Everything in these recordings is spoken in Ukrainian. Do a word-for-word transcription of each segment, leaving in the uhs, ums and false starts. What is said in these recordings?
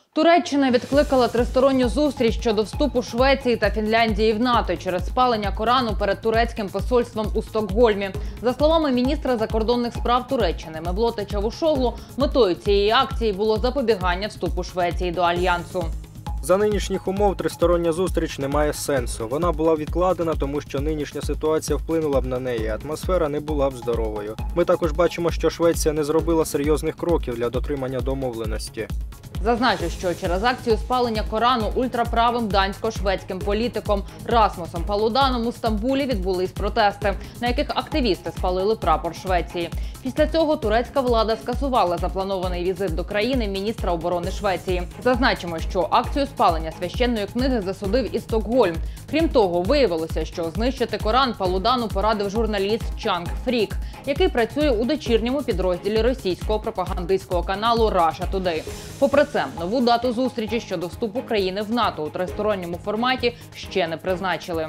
Туреччина відкликала тристоронню зустріч щодо вступу Швеції та Фінляндії в НАТО через спалення Корану перед турецьким посольством у Стокгольмі. За словами міністра закордонних справ Туреччини Мевлота Чавушоглу, метою цієї акції було запобігання вступу Швеції до Альянсу. За нинішніх умов тристороння зустріч не має сенсу. Вона була відкладена, тому що нинішня ситуація вплинула б на неї, атмосфера не була б здоровою. Ми також бачимо, що Швеція не зробила серйозних кроків для дотримання домовленості. Зазначу, що через акцію спалення Корану ультраправим дансько-шведським політиком Расмусом Палуданом у Стамбулі відбулись протести, на яких активісти спалили прапор Швеції. Після цього турецька влада скасувала запланований візит до країни міністра оборони Швеції. Зазначимо, що акцію спалення священної книги засудив і Стокгольм. Крім того, виявилося, що знищити Коран Палудану порадив журналіст Чанг Фрік, який працює у дочірньому підрозділі російського пропагандистського каналу Russia Today. Попри це, нову дату зустрічі щодо вступу країни в НАТО у тристоронньому форматі ще не призначили.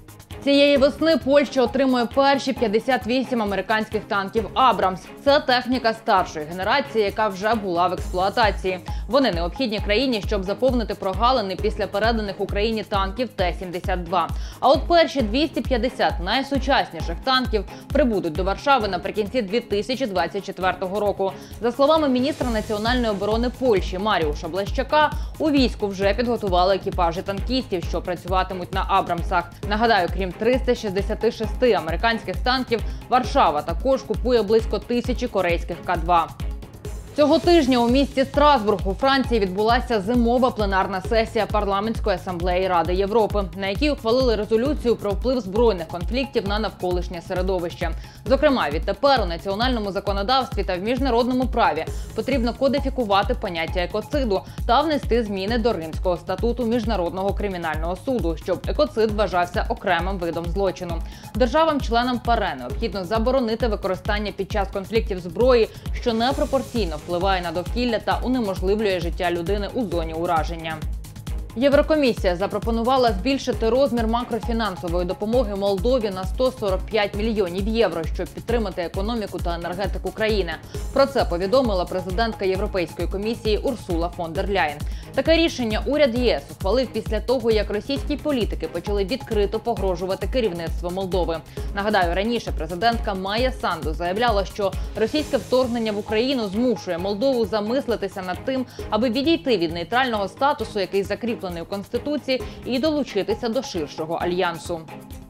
Цієї весни Польща отримує перші п'ятдесят вісім американських танків «Абрамс». Це техніка старшої генерації, яка вже була в експлуатації. Вони необхідні країні, щоб заповнити прогалини після переданих Україні танків Т сімдесят два. А от перші двісті п'ятдесят найсучасніших танків прибудуть до Варшави наприкінці дві тисячі двадцять четвертого року. За словами міністра національної оборони Польщі Маріуша Блещака, у війську вже підготували екіпажі танкістів, що працюватимуть на «Абрамсах». Нагадаю, крім триста шістдесят шість американських танків, Варшава також купує близько тисячі корейських К два. Цього тижня у місті Страсбург у Франції відбулася зимова пленарна сесія Парламентської асамблеї Ради Європи, на якій ухвалили резолюцію про вплив збройних конфліктів на навколишнє середовище. Зокрема, відтепер у національному законодавстві та в міжнародному праві потрібно кодифікувати поняття екоциду та внести зміни до Римського статуту Міжнародного кримінального суду, щоб екоцид вважався окремим видом злочину. Державам-членам ПАРЕ необхідно заборонити використання під час конфліктів зброї, що непропорційно впливає на довкілля та унеможливлює життя людини у зоні ураження. Єврокомісія запропонувала збільшити розмір макрофінансової допомоги Молдові на сто сорок п'ять мільйонів євро, щоб підтримати економіку та енергетику країни. Про це повідомила президентка Європейської комісії Урсула фон дер Ляєн. Таке рішення уряд ЄС ухвалив після того, як російські політики почали відкрито погрожувати керівництву Молдови. Нагадаю, раніше президентка Майя Санду заявляла, що російське вторгнення в Україну змушує Молдову замислитися над тим, аби відійти від нейтрального статусу, який закріплений у Конституції, і долучитися до ширшого альянсу.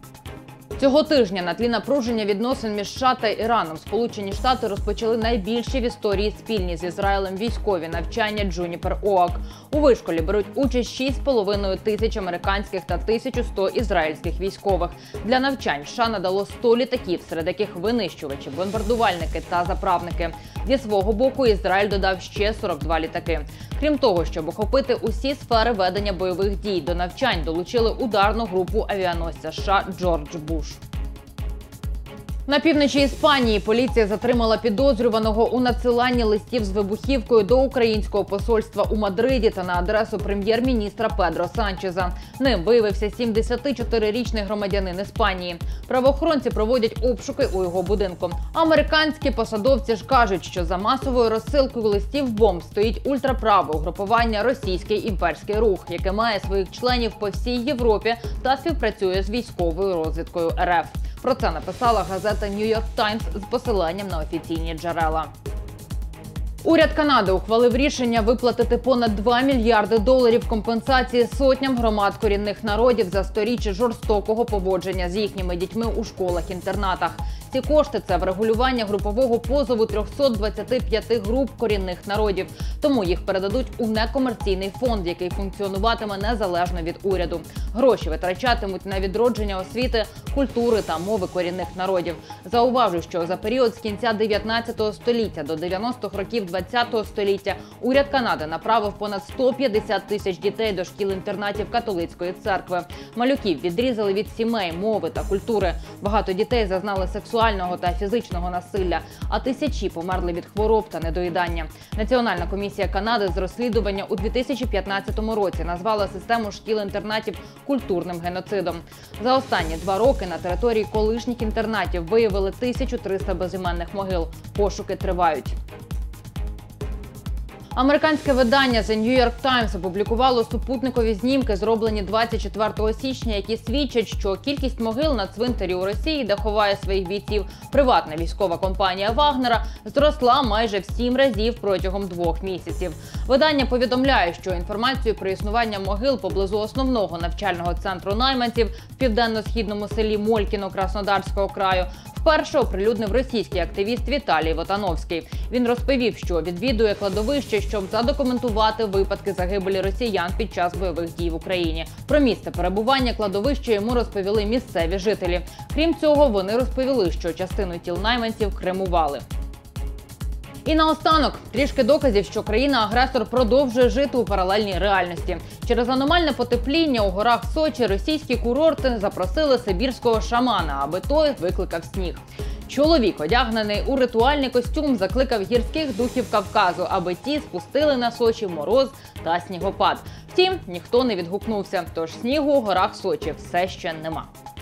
Цього тижня на тлі напруження відносин між США та Іраном Сполучені Штати розпочали найбільші в історії спільні з Ізраїлем військові навчання Джуніпер Оак. У вишколі беруть участь шість з половиною тисяч американських та тисяча сто ізраїльських військових. Для навчань США надало сто літаків, серед яких винищувачі, бомбардувальники та заправники. Зі свого боку Ізраїль додав ще сорок два літаки. Крім того, щоб охопити усі сфери ведення бойових дій, до навчань долучили ударну групу авіаносця США «Джордж Буш». На півночі Іспанії поліція затримала підозрюваного у надсиланні листів з вибухівкою до українського посольства у Мадриді та на адресу прем'єр-міністра Педро Санчеза. Ним виявився сімдесятичотирирічний громадянин Іспанії. Правоохоронці проводять обшуки у його будинку. Американські посадовці ж кажуть, що за масовою розсилкою листів бомб стоїть ультраправе угрупування «Російський імперський рух», яке має своїх членів по всій Європі та співпрацює з військовою розвідкою Р Ф. Про це написала газета «Нью-Йорк Таймс» з посиланням на офіційні джерела. Уряд Канади ухвалив рішення виплатити понад два мільярди доларів компенсації сотням громад корінних народів за сторіччя жорстокого поводження з їхніми дітьми у школах-інтернатах. Ці кошти – це врегулювання групового позову трьохсот двадцяти п'яти груп корінних народів. Тому їх передадуть у некомерційний фонд, який функціонуватиме незалежно від уряду. Гроші витрачатимуть на відродження освіти, культури та мови корінних народів. Зауважу, що за період з кінця дев'ятнадцятого століття до дев'яностих років двадцятого століття уряд Канади направив понад сто п'ятдесят тисяч дітей до шкіл-інтернатів католицької церкви. Малюків відрізали від сімей, мови та культури. Багато дітей зазнали сексуального та фізичного насилля, а тисячі померли від хвороб та недоїдання. Національна комісія Канади з розслідування у дві тисячі п'ятнадцятому році назвала систему шкіл-інтернатів культурним геноцидом. За останні два роки на території колишніх інтернатів виявили тисячу триста безіменних могил. Пошуки тривають. Американське видання The New York Times опублікувало супутникові знімки, зроблені двадцять четвертого січня, які свідчать, що кількість могил на цвинтарі у Росії, де ховає своїх бійців приватна військова компанія Вагнера, зросла майже в сім разів протягом двох місяців. Видання повідомляє, що інформацію про існування могил поблизу основного навчального центру найманців в південно-східному селі Молькіно Краснодарського краю вперше оприлюднив російський активіст Віталій Вотановський. Він розповів, що відвідує кладовище, щоб задокументувати випадки загибелі росіян під час бойових дій в Україні. Про місце перебування кладовища йому розповіли місцеві жителі. Крім цього, вони розповіли, що частину тіл найманців кремували. І наостанок, трішки доказів, що країна-агресор продовжує жити у паралельній реальності. Через аномальне потепління у горах Сочі російські курорти запросили сибірського шамана, аби той викликав сніг. Чоловік, одягнений у ритуальний костюм, закликав гірських духів Кавказу, аби ті спустили на Сочі мороз та снігопад. Втім, ніхто не відгукнувся, тож снігу у горах Сочі все ще нема.